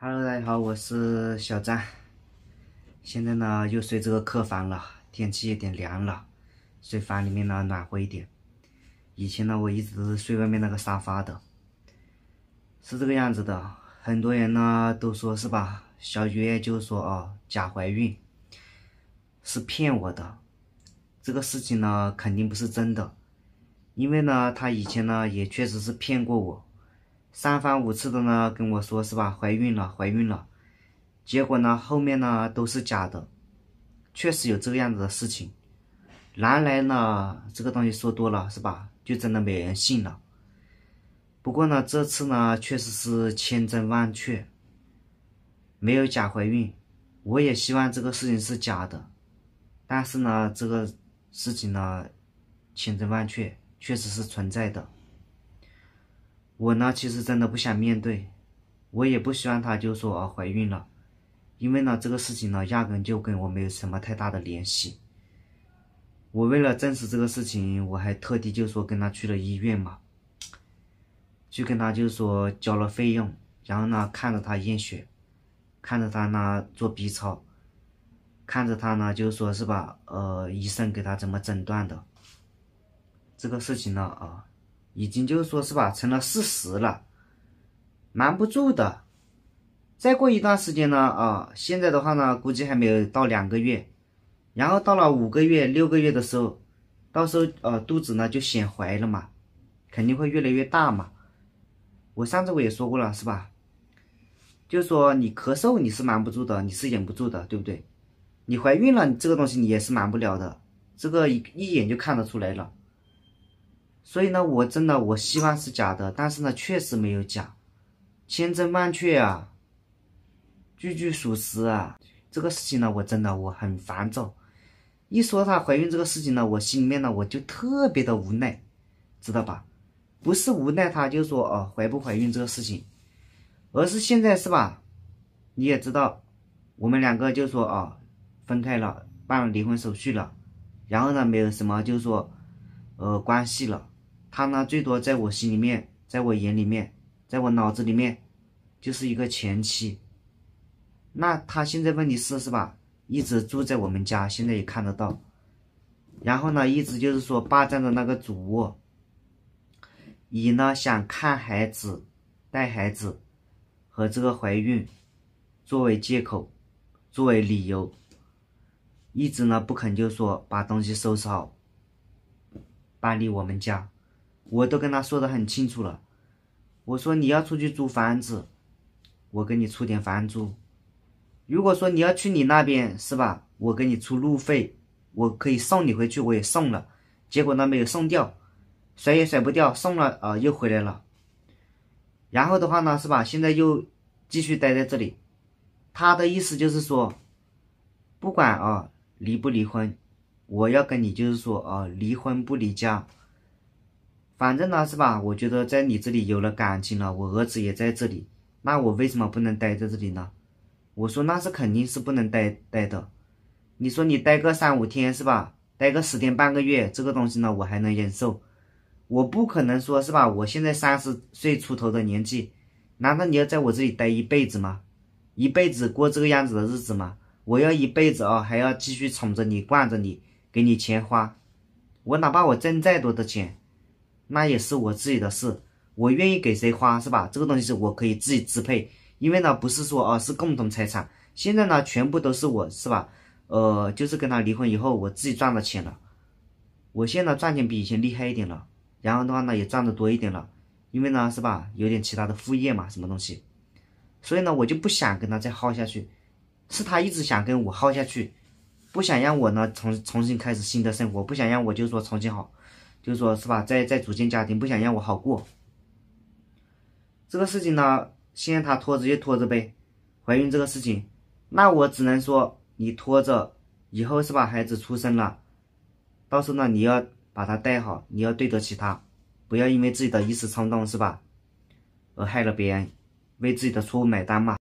Hello， 大家好，我是小张。现在呢又睡这个客房了，天气有点凉了，睡房里面呢暖和一点。以前呢我一直都是睡外面那个沙发的，是这个样子的。很多人呢都说是吧，小月就说假怀孕，是骗我的。这个事情呢肯定不是真的，因为呢他以前呢也确实是骗过我。三番五次的呢跟我说是吧，怀孕了，结果呢后面呢都是假的，确实有这个样子的事情。原来呢这个东西说多了是吧，就真的没人信了。不过呢这次呢确实是千真万确，没有假怀孕。我也希望这个事情是假的，但是呢这个事情呢千真万确，确实是存在的。我呢其实真的不想面对，我也不希望她就说怀孕了，因为呢这个事情呢压根就跟我没有什么太大的联系。我为了证实这个事情，我还特地就说跟她去了医院嘛，去跟她就说交了费用，然后呢看着她验血，看着她呢做 B 超，看着她呢就说是吧医生给她怎么诊断的。这个事情呢已经就是说是吧成了事实了，瞒不住的。再过一段时间呢现在的话呢估计还没有到2个月，然后到了5个月6个月的时候，到时候肚子呢就显怀了嘛，肯定会越来越大嘛。我上次我也说过了是吧，就说你咳嗽你是瞒不住的，你是忍不住的，对不对？你怀孕了，你这个东西你也是瞒不了的，这个一眼就看得出来了。所以呢我真的我希望是假的，但是呢确实没有假，千真万确啊，句句属实啊。这个事情呢我真的我很烦躁，一说她怀孕这个事情呢，我心里面呢我就特别的无奈，知道吧？不是无奈她就说怀不怀孕这个事情，而是现在是吧，你也知道我们两个就说分开了，办了离婚手续了，然后呢没有什么就说关系了。她呢最多在我心里面，在我眼里面，在我脑子里面就是一个前妻。那她现在问题是吧，一直住在我们家，现在也看得到，然后呢一直就是说霸占着那个主卧，以呢想看孩子带孩子和这个怀孕作为借口，作为理由，一直呢不肯就说把东西收拾好搬离我们家。我都跟他说得很清楚了，我说你要出去租房子，我给你出点房租，如果说你要去你那边是吧，我给你出路费，我可以送你回去，我也送了，结果呢没有送掉，甩也甩不掉，送了又回来了。然后的话呢是吧，现在又继续待在这里。他的意思就是说不管离不离婚，我要跟你就是说离婚不离家。反正呢是吧，我觉得在你这里有了感情了，我儿子也在这里，那我为什么不能待在这里呢？我说那是肯定是不能待的。你说你待个3、5天是吧，待个10天半个月，这个东西呢我还能忍受。我不可能说是吧，我现在30岁出头的年纪，难道你要在我这里待一辈子吗？一辈子过这个样子的日子吗？我要一辈子还要继续宠着你惯着你，给你钱花，我哪怕我挣再多的钱，那也是我自己的事，我愿意给谁花是吧，这个东西是我可以自己支配。因为呢不是说是共同财产，现在呢全部都是我是吧，就是跟他离婚以后我自己赚的钱了。我现在赚钱比以前厉害一点了，然后的话呢也赚的多一点了，因为呢是吧有点其他的副业嘛，什么东西，所以呢我就不想跟他再耗下去，是他一直想跟我耗下去，不想让我呢重新开始新的生活，不想让我就说重新好，就是说是吧再组建家庭，不想让我好过。这个事情呢现在他拖着就拖着呗，怀孕这个事情，那我只能说你拖着，以后是吧孩子出生了，到时候呢你要把他带好，你要对得起他，不要因为自己的一时冲动是吧而害了别人，为自己的错误买单嘛。